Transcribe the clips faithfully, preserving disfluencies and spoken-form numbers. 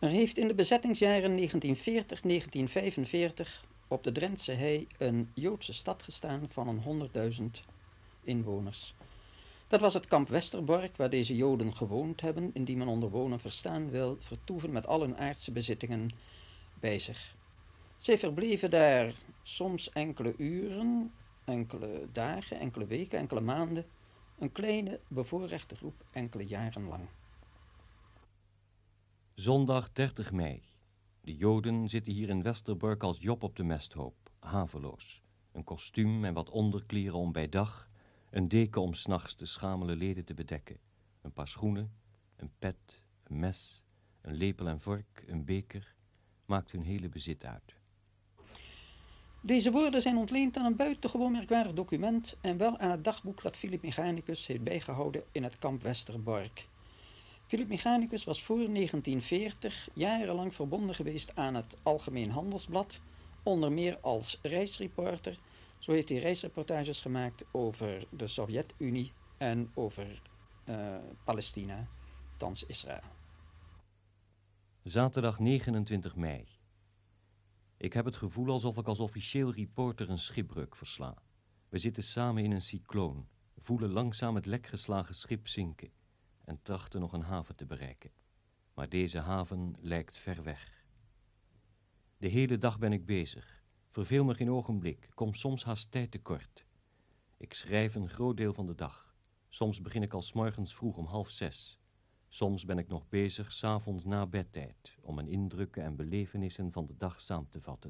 Er heeft in de bezettingsjaren negentien veertig tot negentien vijfenveertig op de Drentse hei een Joodse stad gestaan van een honderdduizend inwoners. Dat was het kamp Westerbork, waar deze Joden gewoond hebben, indien men onder wonen verstaan wil, vertoeven met al hun aardse bezittingen bij zich. Zij verbleven daar soms enkele uren, enkele dagen, enkele weken, enkele maanden, een kleine bevoorrechte groep enkele jaren lang. Zondag dertig mei. De Joden zitten hier in Westerbork als Job op de mesthoop, haveloos. Een kostuum en wat onderkleren om bij dag, een deken om 's nachts de schamele leden te bedekken. Een paar schoenen, een pet, een mes, een lepel en vork, een beker, maakt hun hele bezit uit. Deze woorden zijn ontleend aan een buitengewoon merkwaardig document en wel aan het dagboek dat Philip Mechanicus heeft bijgehouden in het kamp Westerbork. Philip Mechanicus was voor negentien veertig jarenlang verbonden geweest aan het Algemeen Handelsblad, onder meer als reisreporter. Zo heeft hij reisreportages gemaakt over de Sovjet-Unie en over uh, Palestina, thans Israël. Zaterdag negenentwintig mei. Ik heb het gevoel alsof ik als officieel reporter een schipbreuk versla. We zitten samen in een cycloon, voelen langzaam het lekgeslagen schip zinken en trachten nog een haven te bereiken. Maar deze haven lijkt ver weg. De hele dag ben ik bezig, verveel me geen ogenblik, kom soms haast tijd tekort. Ik schrijf een groot deel van de dag. Soms begin ik al 's morgens vroeg om half zes. Soms ben ik nog bezig 's avonds na bedtijd om mijn indrukken en belevenissen van de dag samen te vatten.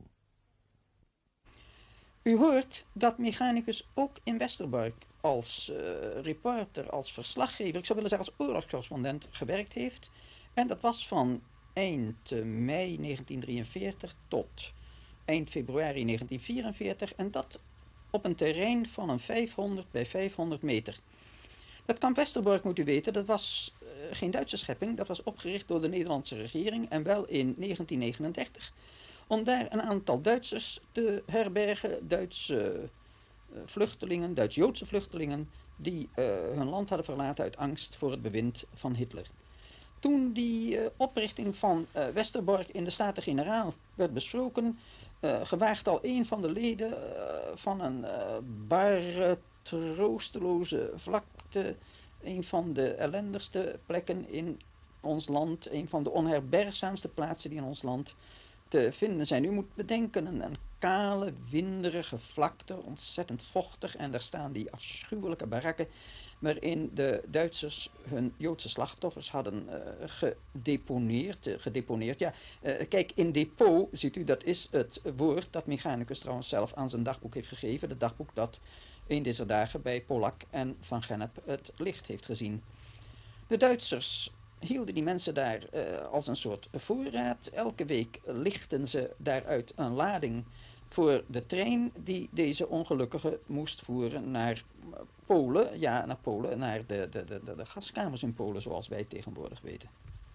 U hoort dat Mechanicus ook in Westerbork als uh, reporter, als verslaggever, ik zou willen zeggen als oorlogscorrespondent gewerkt heeft. En dat was van eind mei negentien drieënveertig tot eind februari negentien vierenveertig. En dat op een terrein van een vijfhonderd bij vijfhonderd meter. Dat kamp Westerbork, moet u weten, dat was uh, geen Duitse schepping. Dat was opgericht door de Nederlandse regering en wel in negentien negenendertig. Om daar een aantal Duitsers te herbergen, Duitse uh, vluchtelingen, Duits-Joodse vluchtelingen, die uh, hun land hadden verlaten uit angst voor het bewind van Hitler. Toen die uh, oprichting van uh, Westerbork in de Staten-Generaal werd besproken, uh, gewaagde al een van de leden uh, van een uh, barre, troosteloze vlakte, een van de ellendigste plekken in ons land, een van de onherbergzaamste plaatsen die in ons land te vinden zijn. U moet bedenken, een, een kale, winderige vlakte, ontzettend vochtig, en daar staan die afschuwelijke barakken waarin de Duitsers hun Joodse slachtoffers hadden uh, gedeponeerd. Uh, gedeponeerd. Ja, uh, kijk, in depot, ziet u, dat is het woord dat Mechanicus trouwens zelf aan zijn dagboek heeft gegeven. Het dagboek dat een deze dagen bij Polak en Van Gennep het licht heeft gezien. De Duitsers hielden die mensen daar uh, als een soort voorraad. Elke week lichten ze daaruit een lading voor de trein die deze ongelukkigen moest voeren naar Polen. Ja, naar Polen, naar de, de, de, de, de gaskamers in Polen, zoals wij tegenwoordig weten.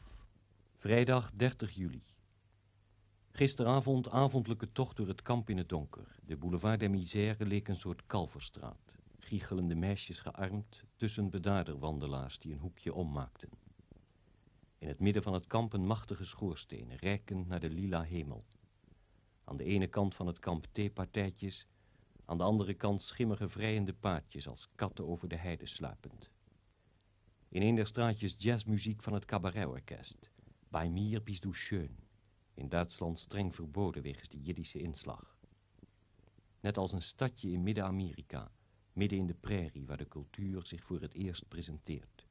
Vrijdag dertig juli. Gisteravond avondelijke tocht door het kamp in het donker. De boulevard der Misère leek een soort kalverstraat. Giechelende meisjes gearmd tussen bedaarderwandelaars die een hoekje ommaakten. In het midden van het kamp een machtige schoorsteen, reikend naar de lila hemel. Aan de ene kant van het kamp theepartijtjes, aan de andere kant schimmige vrijende paadjes als katten over de heide sluipend. In een der straatjes jazzmuziek van het cabaretorkest, Bei mir bist du schön, in Duitsland streng verboden wegens de Jiddische inslag. Net als een stadje in Midden-Amerika, midden in de prairie waar de cultuur zich voor het eerst presenteert.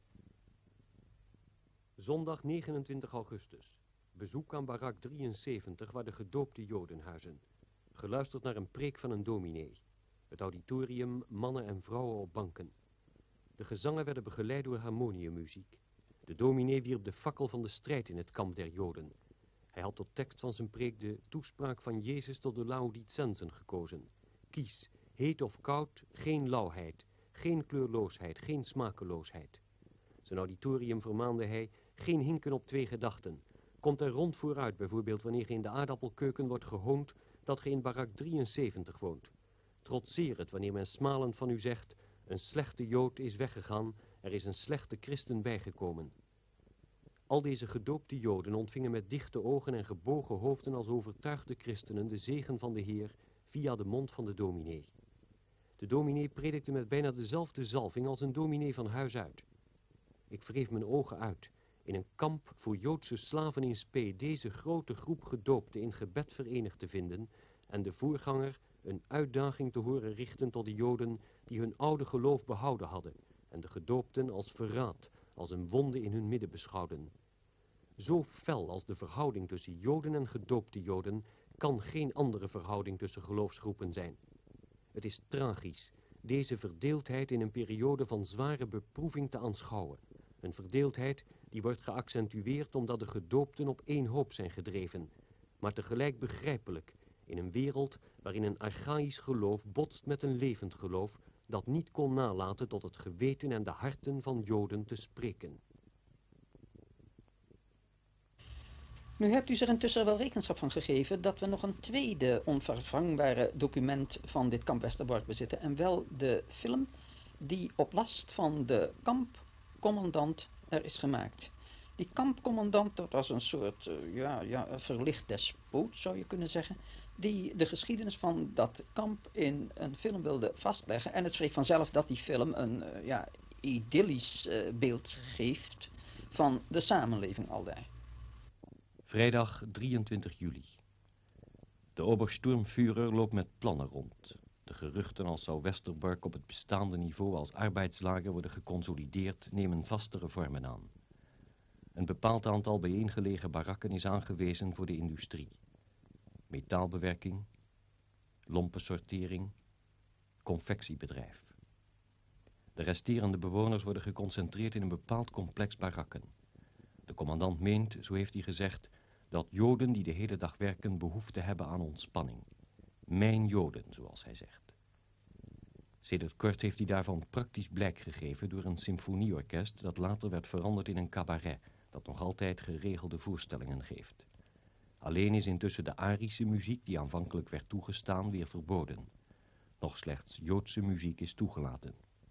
Zondag negenentwintig augustus. Bezoek aan barak drieënzeventig waar de gedoopte Joden huizen. Geluisterd naar een preek van een dominee. Het auditorium, mannen en vrouwen op banken. De gezangen werden begeleid door harmoniummuziek. De dominee wierp de fakkel van de strijd in het kamp der Joden. Hij had tot tekst van zijn preek de toespraak van Jezus tot de Laodicensen gekozen. Kies, heet of koud, geen lauwheid, geen kleurloosheid, geen smakeloosheid. Zijn auditorium vermaande hij, geen hinken op twee gedachten. Komt er rond vooruit, bijvoorbeeld wanneer ge in de aardappelkeuken wordt gehoond dat ge in barak drieënzeventig woont. Trotseer het wanneer men smalend van u zegt, een slechte Jood is weggegaan, er is een slechte christen bijgekomen. Al deze gedoopte Joden ontvingen met dichte ogen en gebogen hoofden als overtuigde christenen de zegen van de Heer via de mond van de dominee. De dominee predikte met bijna dezelfde zalving als een dominee van huis uit. Ik wreef mijn ogen uit. In een kamp voor Joodse slaven in spe deze grote groep gedoopten in gebed verenigd te vinden en de voorganger een uitdaging te horen richten tot de Joden die hun oude geloof behouden hadden en de gedoopten als verraad, als een wonde in hun midden beschouwden. Zo fel als de verhouding tussen Joden en gedoopte Joden kan geen andere verhouding tussen geloofsgroepen zijn. Het is tragisch deze verdeeldheid in een periode van zware beproeving te aanschouwen. Een verdeeldheid die wordt geaccentueerd omdat de gedoopten op één hoop zijn gedreven, maar tegelijk begrijpelijk in een wereld waarin een archaïsch geloof botst met een levend geloof dat niet kon nalaten tot het geweten en de harten van Joden te spreken. Nu hebt u zich intussen wel rekenschap van gegeven dat we nog een tweede onvervangbare document van dit kamp Westerbork bezitten. En wel de film die op last van de kampcommandant er is gemaakt. Die kampcommandant, dat was een soort uh, ja, ja, een verlicht despoot, zou je kunnen zeggen, die de geschiedenis van dat kamp in een film wilde vastleggen. En het spreekt vanzelf dat die film een uh, ja, idyllisch uh, beeld geeft van de samenleving aldaar. Vrijdag drieëntwintig juli. De Obersturmführer loopt met plannen rond. De geruchten als zou Westerbork op het bestaande niveau als arbeidslager worden geconsolideerd nemen vastere vormen aan. Een bepaald aantal bijeengelegen barakken is aangewezen voor de industrie. Metaalbewerking, lompensortering, confectiebedrijf. De resterende bewoners worden geconcentreerd in een bepaald complex barakken. De commandant meent, zo heeft hij gezegd, dat Joden die de hele dag werken behoefte hebben aan ontspanning. Mijn Joden, zoals hij zegt. Sedert kort heeft hij daarvan praktisch blijk gegeven door een symfonieorkest dat later werd veranderd in een cabaret, dat nog altijd geregelde voorstellingen geeft. Alleen is intussen de Arische muziek, die aanvankelijk werd toegestaan, weer verboden. Nog slechts Joodse muziek is toegelaten.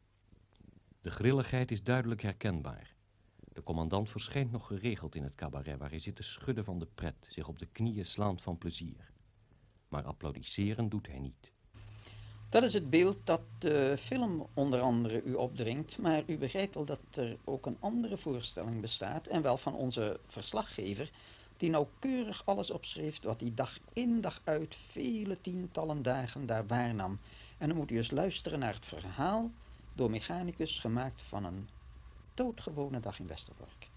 De grilligheid is duidelijk herkenbaar. De commandant verschijnt nog geregeld in het cabaret, waar hij zit te schudden van de pret, zich op de knieën slaand van plezier. Maar applaudisseren doet hij niet. Dat is het beeld dat de film onder andere u opdringt, maar u begrijpt wel dat er ook een andere voorstelling bestaat, en wel van onze verslaggever, die nauwkeurig alles opschreef wat hij dag in dag uit vele tientallen dagen daar waarnam. En dan moet u eens luisteren naar het verhaal door mechanicus gemaakt van een doodgewone dag in Westerbork.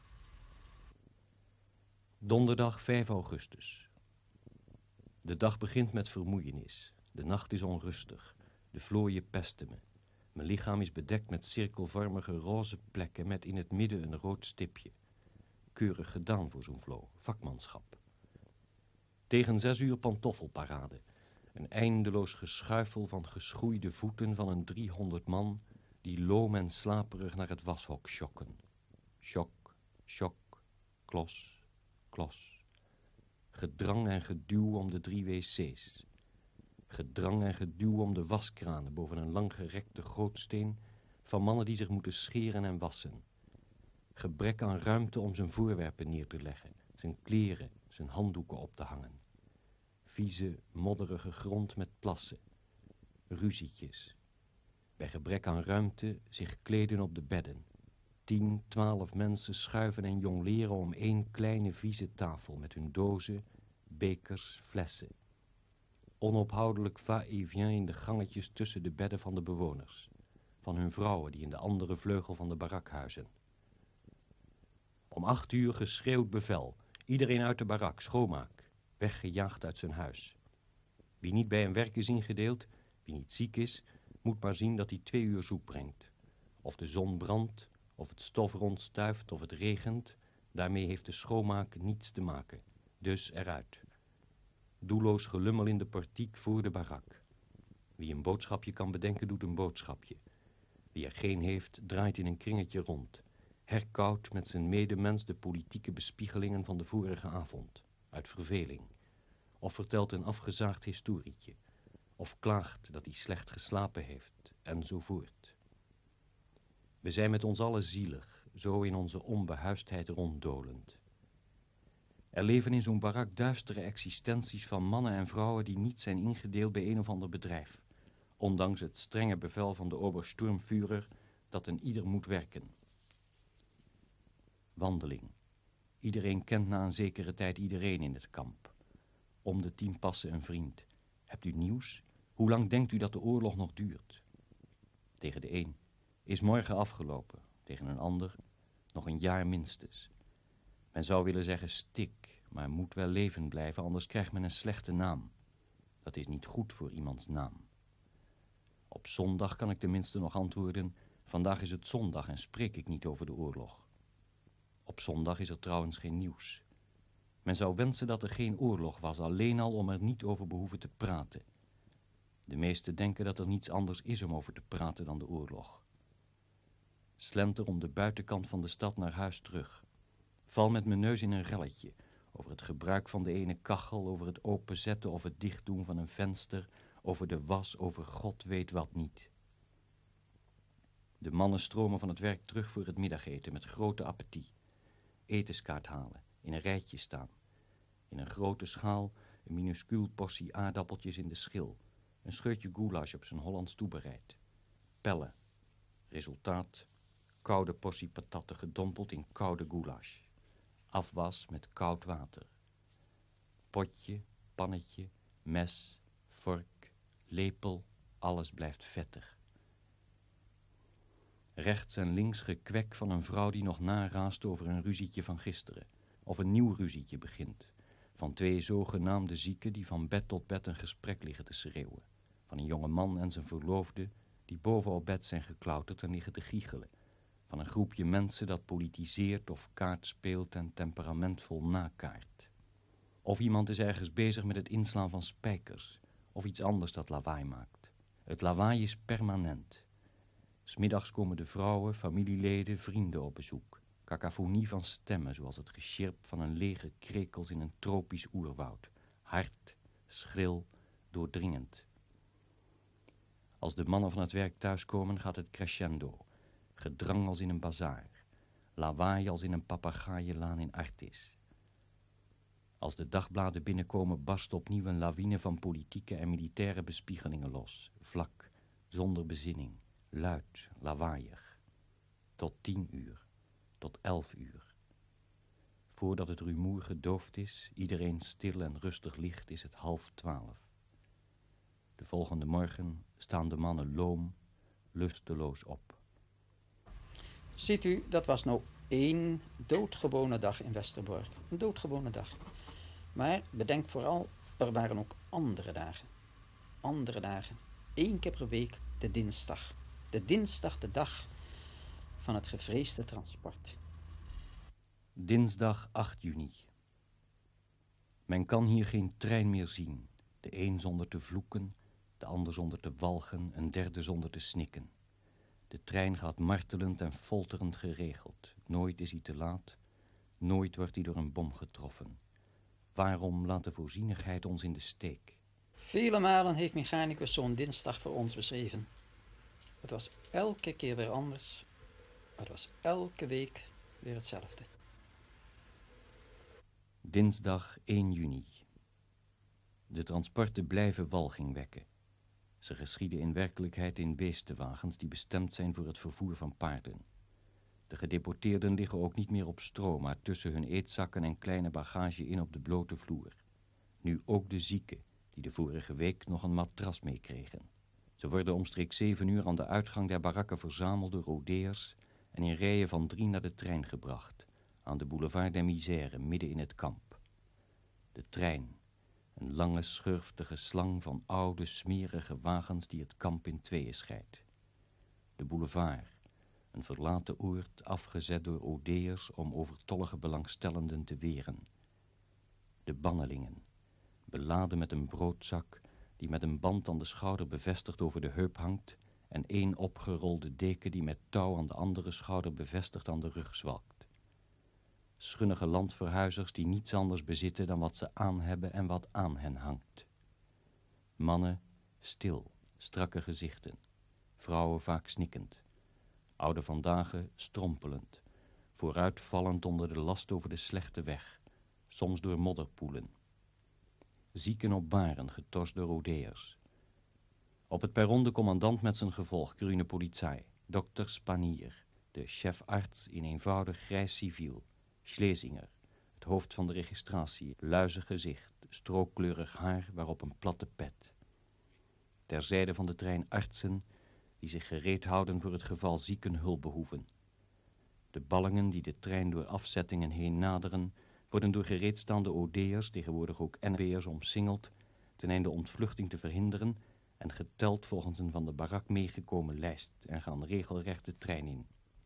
Donderdag vijf augustus. De dag begint met vermoeienis. De nacht is onrustig. De vlooien pesten me. Mijn lichaam is bedekt met cirkelvormige roze plekken met in het midden een rood stipje. Keurig gedaan voor zo'n vloo, vakmanschap. Tegen zes uur pantoffelparade. Een eindeloos geschuifel van geschoeide voeten van een driehonderd man die loom en slaperig naar het washok sjokken. Sjok, sjok, klos, klos. Gedrang en geduw om de drie wc's. Gedrang en geduw om de waskranen boven een langgerekte gootsteen van mannen die zich moeten scheren en wassen. Gebrek aan ruimte om zijn voorwerpen neer te leggen, zijn kleren, zijn handdoeken op te hangen. Vieze, modderige grond met plassen. Ruzietjes. Bij gebrek aan ruimte zich kleden op de bedden. Tien, twaalf mensen schuiven en jongleren om één kleine vieze tafel met hun dozen, bekers, flessen. Onophoudelijk va-et-vient in de gangetjes tussen de bedden van de bewoners. Van hun vrouwen die in de andere vleugel van de barak huizen. Om acht uur geschreeuwd bevel. Iedereen uit de barak, schoonmaak. Weggejaagd uit zijn huis. Wie niet bij een werk is ingedeeld, wie niet ziek is, moet maar zien dat hij twee uur zoek brengt. Of de zon brandt, of het stof rondstuift, of het regent, daarmee heeft de schoonmaak niets te maken. Dus eruit. Doelloos gelummel in de portiek voor de barak. Wie een boodschapje kan bedenken, doet een boodschapje. Wie er geen heeft, draait in een kringetje rond. Herkoudt met zijn medemens de politieke bespiegelingen van de vorige avond. Uit verveling. Of vertelt een afgezaagd historietje. Of klaagt dat hij slecht geslapen heeft, enzovoort. We zijn met ons allen zielig, zo in onze onbehuisdheid ronddolend. Er leven in zo'n barak duistere existenties van mannen en vrouwen die niet zijn ingedeeld bij een of ander bedrijf, ondanks het strenge bevel van de Obersturmführer dat een ieder moet werken. Wandeling. Iedereen kent na een zekere tijd iedereen in het kamp. Om de tien passen een vriend. Hebt u nieuws? Hoe lang denkt u dat de oorlog nog duurt? Tegen de een. Is morgen afgelopen. Tegen een ander. Nog een jaar minstens. Men zou willen zeggen stik, maar moet wel levend blijven, anders krijgt men een slechte naam. Dat is niet goed voor iemands naam. Op zondag kan ik tenminste nog antwoorden, vandaag is het zondag en spreek ik niet over de oorlog. Op zondag is er trouwens geen nieuws. Men zou wensen dat er geen oorlog was, alleen al om er niet over behoeven te praten. De meesten denken dat er niets anders is om over te praten dan de oorlog. Slenter om de buitenkant van de stad naar huis terug. Val met mijn neus in een relletje, over het gebruik van de ene kachel, over het openzetten of het dichtdoen van een venster, over de was, over God weet wat niet. De mannen stromen van het werk terug voor het middageten met grote appetit. Etenskaart halen, in een rijtje staan. In een grote schaal een minuscuul portie aardappeltjes in de schil. Een scheutje goulash op zijn Hollands toebereid. Pellen. Resultaat, koude portie patatten gedompeld in koude goulash. Afwas met koud water. Potje, pannetje, mes, vork, lepel, alles blijft vettig. Rechts en links gekwek van een vrouw die nog naraast over een ruzietje van gisteren. Of een nieuw ruzietje begint. Van twee zogenaamde zieken die van bed tot bed een gesprek liggen te schreeuwen. Van een jonge man en zijn verloofde die boven op bed zijn geklauterd en liggen te giechelen. Van een groepje mensen dat politiseert of kaart speelt en temperamentvol nakaart. Of iemand is ergens bezig met het inslaan van spijkers. Of iets anders dat lawaai maakt. Het lawaai is permanent. 'S Middags komen de vrouwen, familieleden, vrienden op bezoek. Cacophonie van stemmen, zoals het gesjirp van een leger krekels in een tropisch oerwoud. Hard, schril, doordringend. Als de mannen van het werk thuiskomen, gaat het crescendo. Gedrang als in een bazaar. Lawaai als in een papegaaienlaan in Artis. Als de dagbladen binnenkomen, barst opnieuw een lawine van politieke en militaire bespiegelingen los. Vlak, zonder bezinning, luid, lawaaiig. Tot tien uur, tot elf uur. Voordat het rumoer gedoofd is, iedereen stil en rustig ligt, is het half twaalf. De volgende morgen staan de mannen loom, lusteloos op. Ziet u, dat was nou één doodgewone dag in Westerbork. Een doodgewone dag. Maar bedenk vooral, er waren ook andere dagen. Andere dagen. Eén keer per week de dinsdag. De dinsdag, de dag van het gevreesde transport. Dinsdag acht juni. Men kan hier geen trein meer zien. De een zonder te vloeken, de ander zonder te walgen, een derde zonder te snikken. De trein gaat martelend en folterend geregeld. Nooit is hij te laat, nooit wordt hij door een bom getroffen. Waarom laat de voorzienigheid ons in de steek? Vele malen heeft mechanicus zo'n dinsdag voor ons beschreven. Het was elke keer weer anders. Het was elke week weer hetzelfde. Dinsdag één juni. De transporten blijven walging wekken. Ze geschieden in werkelijkheid in beestenwagens die bestemd zijn voor het vervoer van paarden. De gedeporteerden liggen ook niet meer op stro, maar tussen hun eetzakken en kleine bagage in op de blote vloer. Nu ook de zieken, die de vorige week nog een matras meekregen. Ze worden omstreeks zeven uur aan de uitgang der barakken verzameld door Odeers en in rijen van drie naar de trein gebracht, aan de boulevard des Misères, midden in het kamp. De trein, een lange schurftige slang van oude, smerige wagens die het kamp in tweeën scheidt. De boulevard, een verlaten oord afgezet door Odeers om overtollige belangstellenden te weren. De bannelingen, beladen met een broodzak die met een band aan de schouder bevestigd over de heup hangt en één opgerolde deken die met touw aan de andere schouder bevestigd aan de rug zwalkt. Schunnige landverhuizers die niets anders bezitten dan wat ze aan hebben en wat aan hen hangt. Mannen, stil, strakke gezichten. Vrouwen vaak snikkend. Oude vandaag strompelend. vooruitvallend onder de last over de slechte weg, soms door modderpoelen. Zieken op baren, getorst door Odeërs. Op het perron de commandant met zijn gevolg, Grüne Polizei, dokter Spanier, de chefarts in eenvoudig grijs civiel, Schlesinger, het hoofd van de registratie, luizig gezicht, strookkleurig haar waarop een platte pet. Terzijde van de trein artsen die zich gereed houden voor het geval zieken hulp behoeven. De ballingen die de trein door afzettingen heen naderen, worden door gereedstaande Odeërs, tegenwoordig ook N B'ers, omsingeld, ten einde ontvluchting te verhinderen en geteld volgens een van de barak meegekomen lijst en gaan regelrecht de trein in.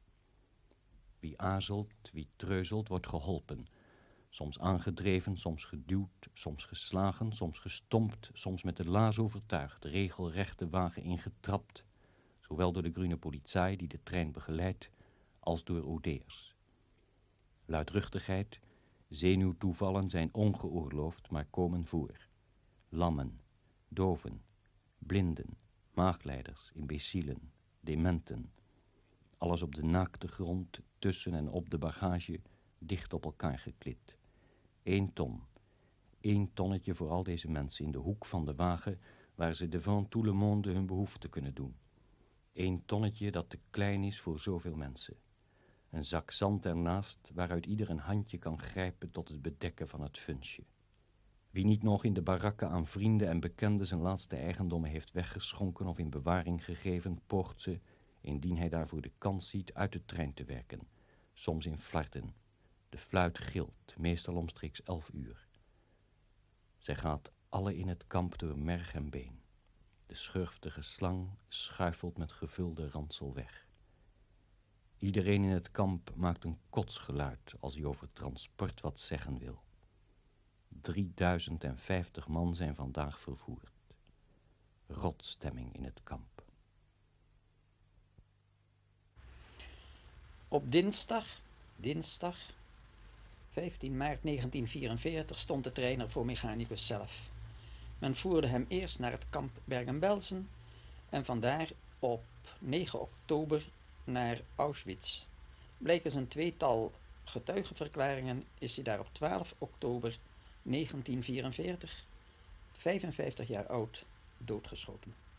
Wie aarzelt, wie treuzelt, wordt geholpen. Soms aangedreven, soms geduwd, soms geslagen, soms gestompt, soms met de laars overtuigd, regelrecht de wagen ingetrapt, zowel door de Grüne Polizei die de trein begeleidt, als door Odeërs. Luidruchtigheid, zenuwtoevallen zijn ongeoorloofd, maar komen voor. Lammen, doven, blinden, maagleiders, imbecielen, dementen. Alles op de naakte grond, tussen en op de bagage, dicht op elkaar geklit. Eén ton. Eén tonnetje voor al deze mensen in de hoek van de wagen, waar ze devant tout le monde hun behoefte kunnen doen. Eén tonnetje dat te klein is voor zoveel mensen. Een zak zand ernaast, waaruit ieder een handje kan grijpen tot het bedekken van het funsje. Wie niet nog in de barakken aan vrienden en bekenden zijn laatste eigendommen heeft weggeschonken of in bewaring gegeven, poogt ze, indien hij daarvoor de kans ziet, uit de trein te werken, soms in flarden. De fluit gilt, meestal omstreeks elf uur. Zij gaat alle in het kamp door merg en been. De schurftige slang schuifelt met gevulde ransel weg. Iedereen in het kamp maakt een kotsgeluid als hij over transport wat zeggen wil. Drieduizend en vijftig man zijn vandaag vervoerd. Rotstemming in het kamp. Op dinsdag, dinsdag, vijftien maart negentien vierenveertig stond de trein er voor mechanicus zelf. Men voerde hem eerst naar het kamp Bergen-Belsen en vandaar op negen oktober naar Auschwitz. Blijkens een tweetal getuigenverklaringen is hij daar op twaalf oktober negentien vierenveertig, vijfenvijftig jaar oud, doodgeschoten.